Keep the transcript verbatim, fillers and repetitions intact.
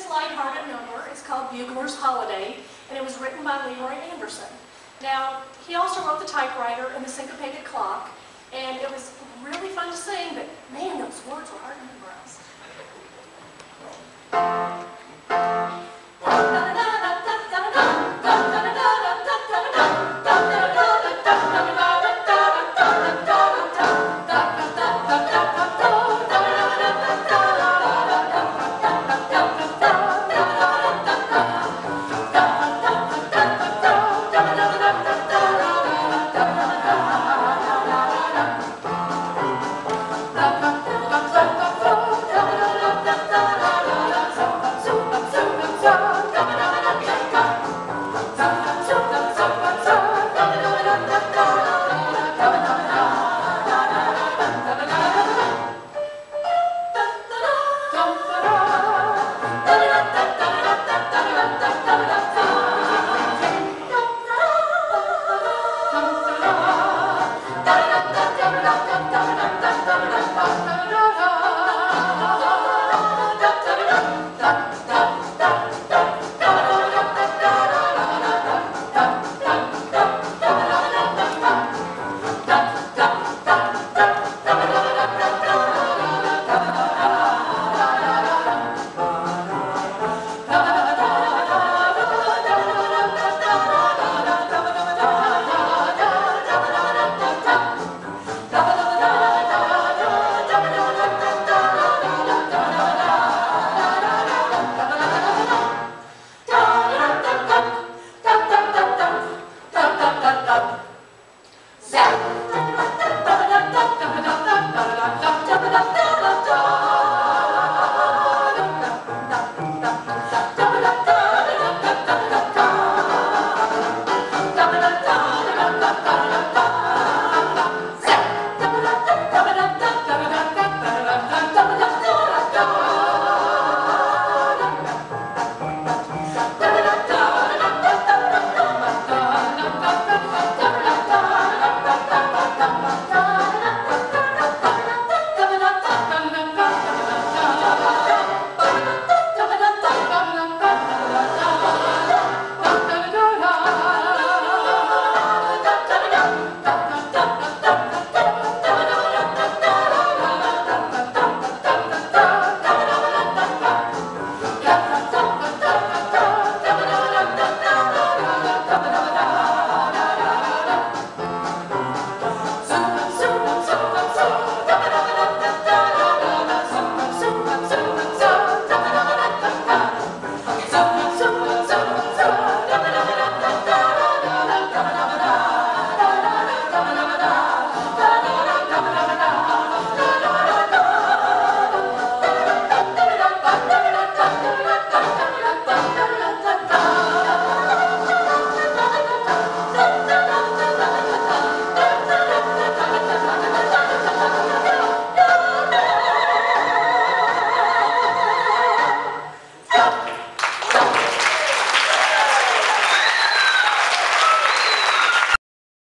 lighthearted number. It's called Buglars Holiday, and it was written by Leroy Anderson. Now, he also wrote the typewriter and the syncopated clock, and it was really fun to sing, but man, those words were hard to memorize.